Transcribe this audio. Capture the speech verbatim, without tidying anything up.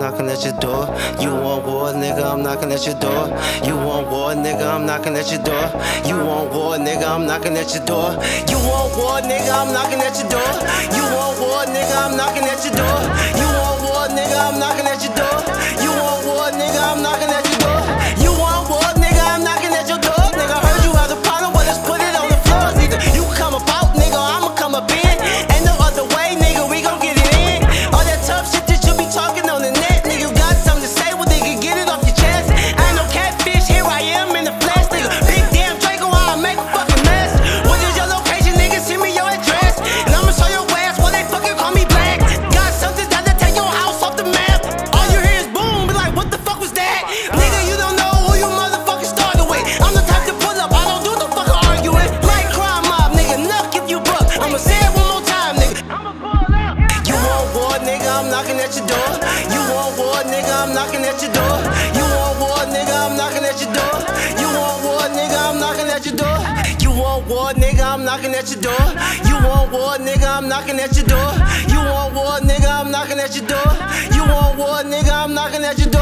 knocking at your door. You want war, nigga, I'm knocking at your door. You want war, nigga, I'm knocking at your door. You want war, nigga, I'm knocking at your door. You want war, nigga, I'm knocking at your door. You want war, nigga, I'm knocking at your door. You want war, nigga, I'm knocking at your door. You want war, nigga, I'm knocking at your door. You want war, nigga, I'm knocking at your door. Nigga, heard you have a problem, well, let's put it on the floor. Either you come up out, nigga, or I'ma come up in. Ain't no other way, nigga, we gon' get it in. All that tough shit that you be talking on the net, nigga, you got something to say, well, nigga, get it off your chest. I ain't no catfish, here I am in the flesh, nigga. Big damn Draco, I'll make a fucking mess. What is your location, nigga? Send me your address, and I'ma show your ass why they fucking call me black. Got something that to take your house off the map. All you hear is boom, be like, what the fuck was that? Nigga, you don't know who you motherfucking started with. I'm the type to pull up, I don't do the fucking arguing. Like crime mob, nigga, enough if you buck. I'ma say it one more time, nigga. I'ma pull up. You want war, nigga, I'm knocking at your door. You want war, nigga, I'm knocking at your door. You want war, nigga, I'm knocking at your door. You want war, nigga, I'm knocking at your door. You want war, nigga, I'm knocking at your door. You want war, nigga, I'm knocking at your door. You want war, nigga, I'm knocking at your door. You want war, nigga, I'm knocking at your door.